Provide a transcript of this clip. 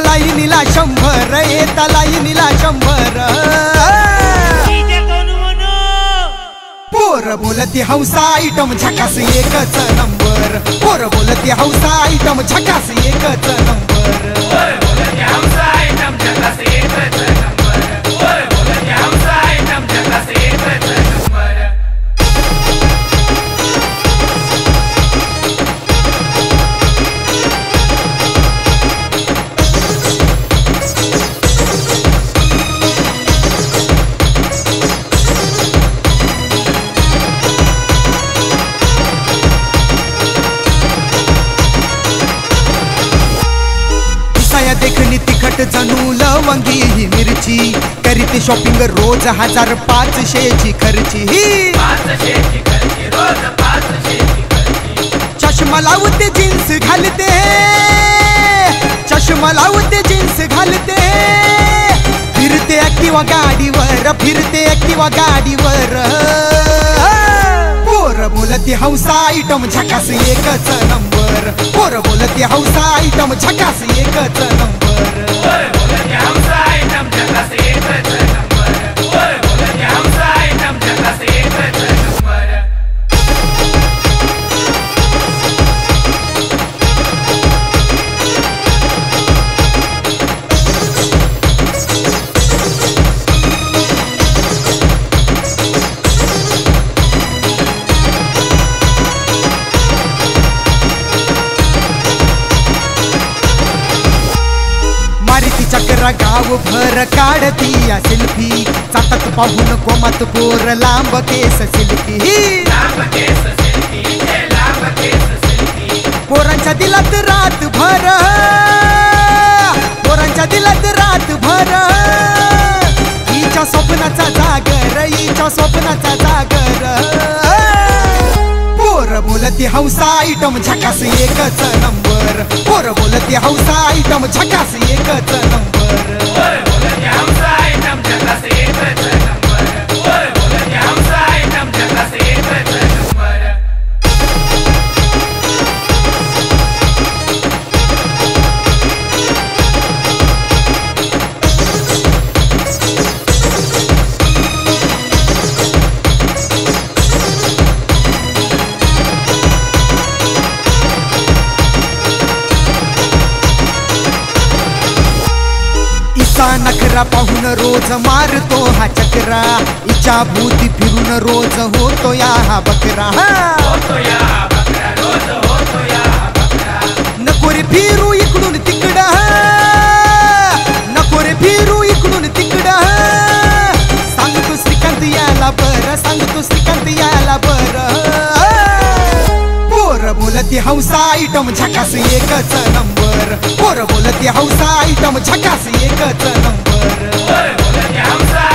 तलाईनीला 100 तलाईनीला 100 पोर बोलती हौसा आयटम झकास एकच नंबर पोर बोलती हौसा आयटम झकास एकच नंबर बोलती हौसा आयटम झकास एकच नंबर बोलती हौसा आयटम झकास एकच नंबर देखनी तिखट जणू लवंगी ही मिरची करीते शॉपिंग रोज 1500 ची खर्ची रोज 500 ची खर्ची चष्मा लावते जीन्स घालते चष्मा लावते जीन्स घालते फिरते ऍक्टिवा गाडीवर फिरते ऍक्टिवा गाडीवर पोर बोलती हौसा आयटम झकास एकच नंबर पोर बोलती हौसा आयटम झकास एकच नंबर बोलती हौसा आयटम झकास एकच नंबर बोलती हौसा आयटम झकास एकच नंबर चक्रा गाव भर काढती या सेल्फी चाटक पाहून कोमात पोर लांब केस सिल्की पोरांच्या दिलात रात भर पोरांच्या दिलात रात भर हिच्या स्वप्नाचा जागर हिच्या स्वप्नाचा जागर पोर बोलती हौसा आयटम झकास एकच नंबर पोर बोलती हौसा आयटम झकास एकच नंबर बोलती हौसा आयटम झकास एकच नंबर बोलती हौसा आयटम झकास एकच नंबर नखरा पाहून रोज मारतो हा चक्रा इच्छा भूती फिरून रोज होतो या हा बकरा नको रे फिरू इकडून तिकडं नको रे फिरू इकडून तिकडं सांगतो श्रीकांत याला बर सांगतो श्रीकांत याला बर पोर बोलती हौसा आयटम झकास एकच नंबर पोर बोलती हौसा आयटम झकास एकच नंबर बोलती हौसा